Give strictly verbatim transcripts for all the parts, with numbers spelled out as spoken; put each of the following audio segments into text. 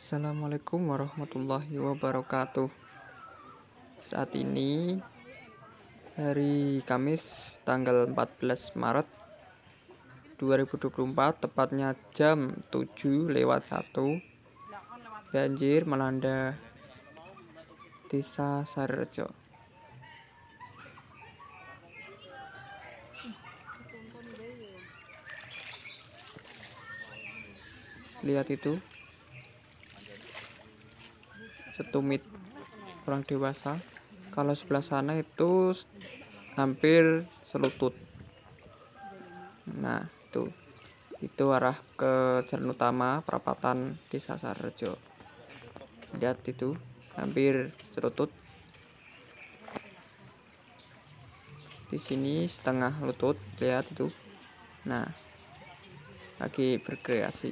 Assalamualaikum warahmatullahi wabarakatuh. Saat ini hari Kamis tanggal empat belas Maret dua ribu dua puluh empat, tepatnya jam tujuh lewat satu, banjir melanda Desa Sarirejo. Lihat itu, setumit orang dewasa. Kalau sebelah sana itu hampir selutut. Nah, itu itu arah ke jalan utama perapatan Desa Sarirejo. Lihat itu, hampir selutut. Di sini setengah lutut, lihat itu. Nah, lagi berkreasi.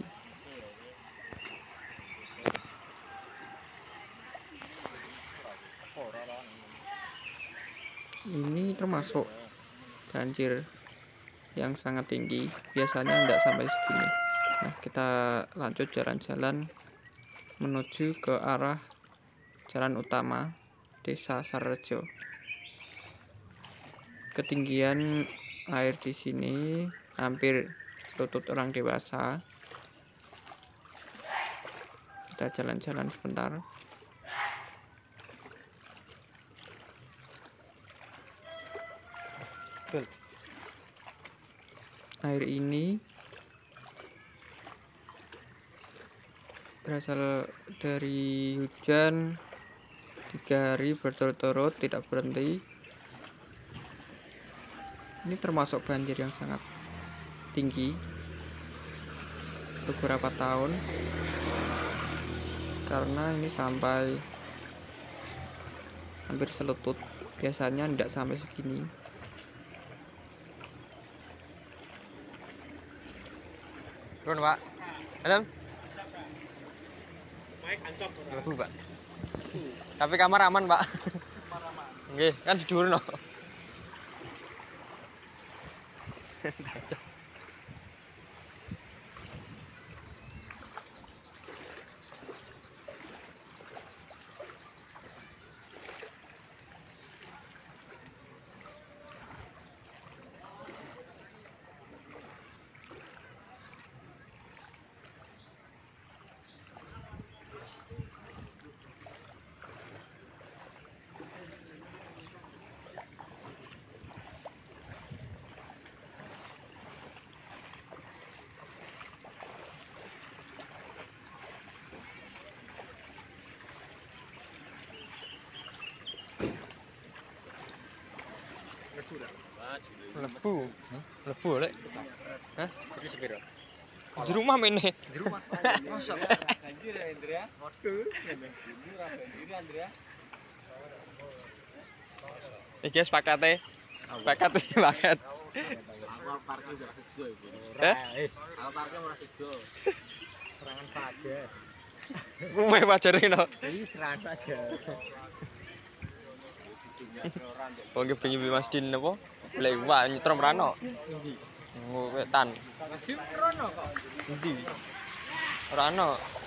Ini termasuk banjir yang sangat tinggi, biasanya tidak sampai segini. Nah, kita lanjut jalan-jalan menuju ke arah jalan utama Desa Sarirejo. Ketinggian air di sini hampir lutut orang dewasa. Kita jalan-jalan sebentar. Air ini berasal dari hujan tiga hari berturut-turut tidak berhenti. Ini termasuk banjir yang sangat tinggi beberapa tahun, karena ini sampai hampir selutut, biasanya tidak sampai segini. Turun, Pak. Halo. Lebu, Pak. Tapi kamar aman, Pak. Nggih, kan di dhuwur no. Lebu, lebu lek. Hah? Serius piro? Di rumah mene. Di rumah. Masa banjir ya, Indra? Waduh, murah banjir ya, Indra. Iki wis pakate. Paket iki paket. Awal parkir ora sedo iki. Ora. Awal parkir ora sedo. Serangan fajar. Kuwe fajar no. Iki serangan fajar. Wong iki bengi Mas Din napa? Lek wah nyetrum rano. Endi? Wetan. Din rono kok. Endi? Rano.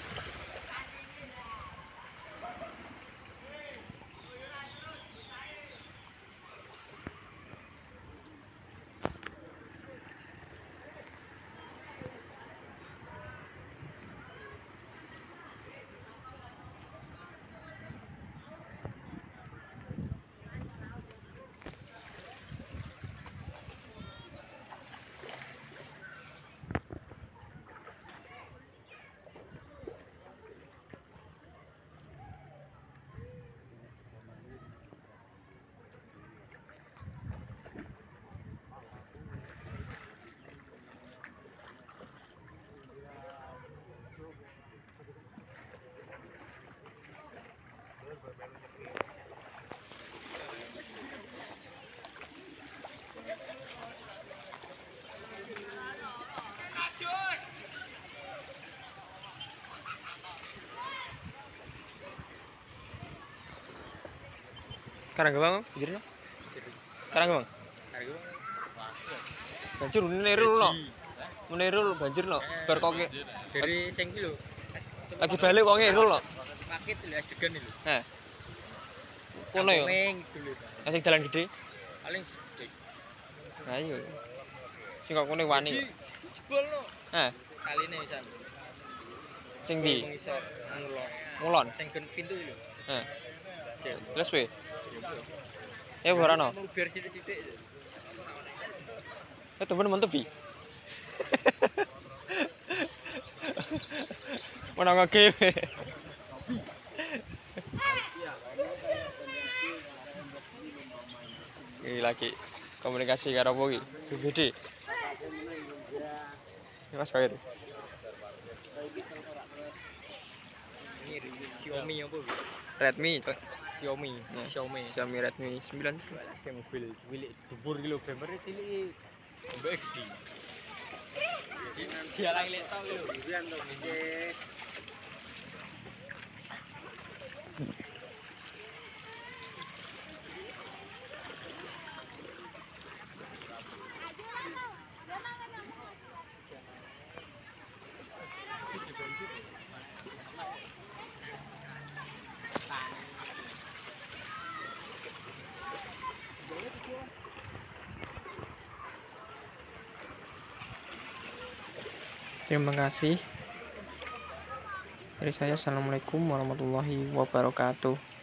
Karanggebang, banjir no? Karanggebang. Karanggebang. Banjir meniru no. Meniru banjir no. Bar kok. Jadi sing ki lho. Lagi balik wonge lho lho. Paket lho adegan lho. Heh. Kono yo. Dulu. Sing dalan gede. Paling gede. Nah iya. Sing kok kene wani. Jebol no. Heh. Kaline pisan. Sing ndi? Mengisor ngulon. Ngulon. Sing gen pintu lho. Heh. Terus we. Ya ora no. Biar sithik-sithik. Eh temen men tepi. Menang game. Ini lagi komunikasi karo apa iki? B B D. Ini Mas kawit. Ini Xiaomi apa? Redmi, Xiaomi, Xiaomi. Xiaomi Redmi sembilan. Kayak mobil milik dubur gitu, gambarnya cilik. Mbak gede. Dia lagi lihat tau lho. Biar to nggih. Terima kasih. Dari saya, assalamualaikum warahmatullahi wabarakatuh.